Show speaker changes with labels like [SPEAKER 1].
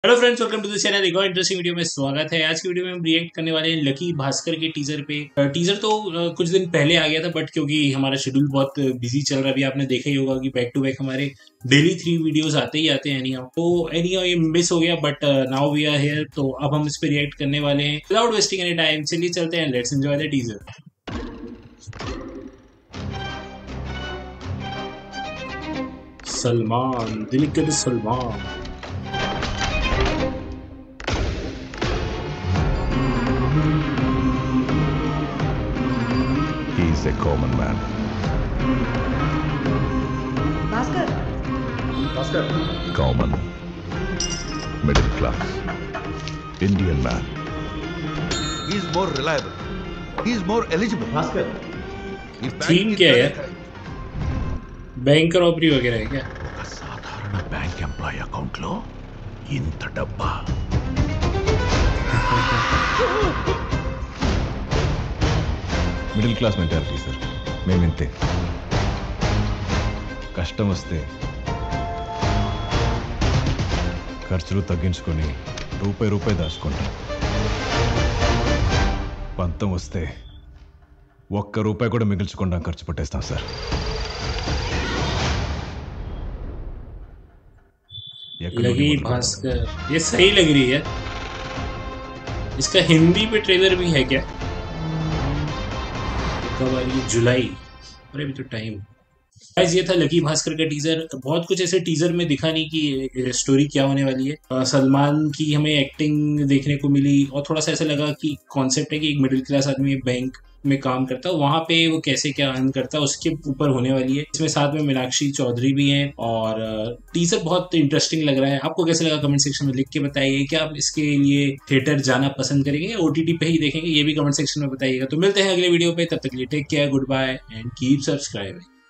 [SPEAKER 1] Hello friends, welcome to the channel. एक और interesting video में स्वागत है। आज की वीडियो में हम रिएक्ट करने वाले हैं लकी भास्कर के टीजर पे। टीजर तो कुछ दिन पहले आ गया था, बट क्योंकि हमारा शेड्यूल बहुत बिजी चल रहा है, अभी आपने देखा ही होगा कि बैक टू बैक हमारे डेली 3 वीडियोस आते ही आते हैं। एनीहाउ ये मिस हो गया, but now we are here. तो अब हम इस पे रिएक्ट करने वाले हैं विदाउट वेस्टिंग एनी टाइम। चलिए चलते हैं, let's enjoy the teaser. Salman, दिल के Salman.
[SPEAKER 2] He's a common man.
[SPEAKER 3] Bhaskar.
[SPEAKER 2] Common. Middle class. Indian man.
[SPEAKER 4] He's more reliable. He's more eligible.
[SPEAKER 3] Bhaskar.
[SPEAKER 1] Theme क्या है? बैंक रॉबरी वगैरह है क्या?
[SPEAKER 2] ఒక సాధారణ బ్యాంక్ ఎంప్లాయీ అకౌంట్ లో ఇంత డబ్బా. Middle class mentality sir. మేమింతే. కష్టం వస్తే ఖర్చులు తగ్గించుకొని రూపాయి దాచుకుంటాం. పంతం వస్తే ఒక్క రూపాయి కూడా మిగిల్చకుండా ఖర్చు పెట్టేస్తాం సార్.
[SPEAKER 1] लकी भास्कर, ये सही लग रही है। इसका हिंदी पे ट्रेलर भी है क्या? कब आ रही है? जुलाई। अरे अभी तो टाइम। गाइस, ये था लकी भास्कर का टीजर। बहुत कुछ ऐसे टीजर में दिखा नहीं कि स्टोरी क्या होने वाली है। सलमान की हमें एक्टिंग देखने को मिली और थोड़ा सा ऐसा लगा कि कॉन्सेप्ट है कि एक मिडिल क्लास आदमी बैंक में काम करता है, वहां पे वो कैसे क्या अर्न करता है उसके ऊपर होने वाली है। इसमें साथ में मीनाक्षी चौधरी भी हैं और टीजर बहुत इंटरेस्टिंग लग रहा है। आपको कैसे लगा कमेंट सेक्शन में लिख के बताइए। क्या आप इसके लिए थिएटर जाना पसंद करेंगे या ओटीटी पे ही देखेंगे? ये भी कमेंट सेक्शन में बताइएगा। तो मिलते हैं अगले वीडियो पे, तब तक के लिए take care, good bye and keep subscribing.